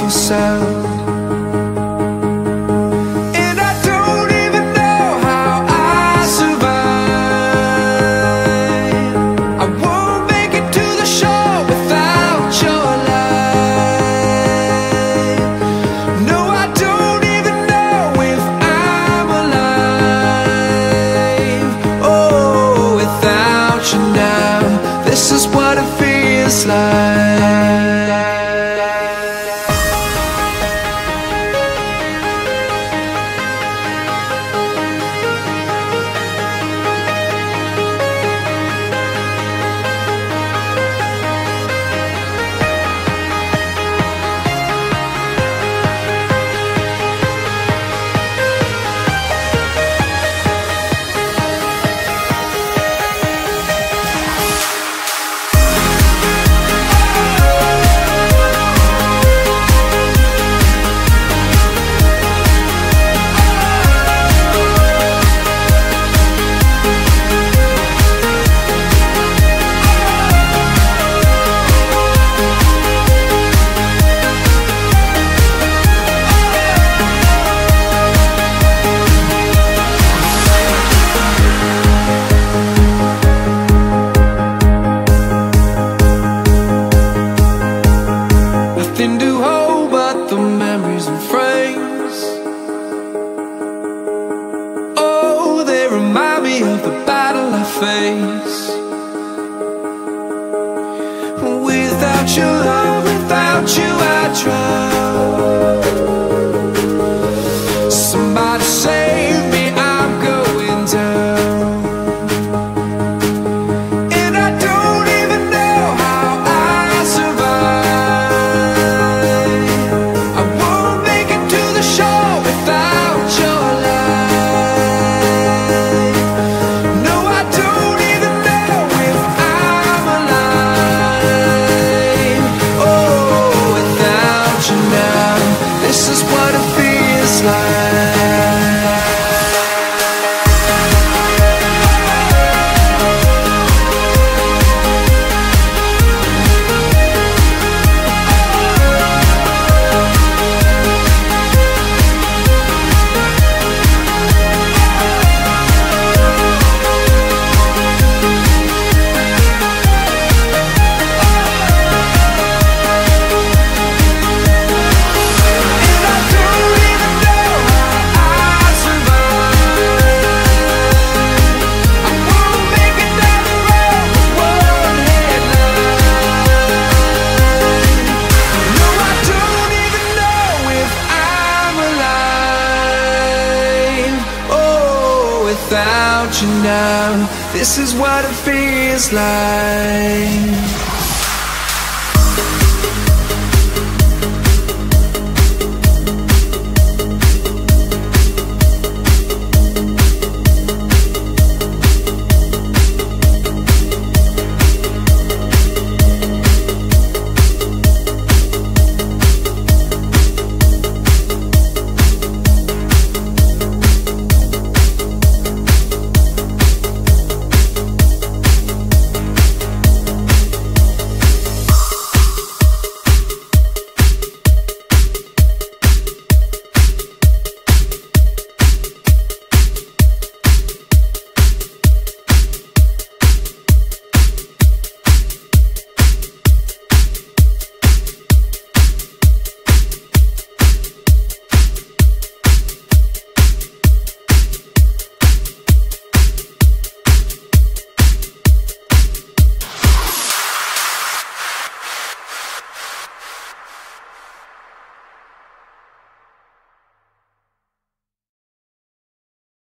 no sound. This is what it feels like. Nothing to hold but the memories and frames. Oh, they remind me of the battle I face. Without your love, without you I drown. Somebody save me, I'm going down. And I don't even know how I survive. I won't make it to the shore without your light. No, I don't even know if I'm alive. Oh, without you now, this is what it feels like. Without you now, this is what it feels like.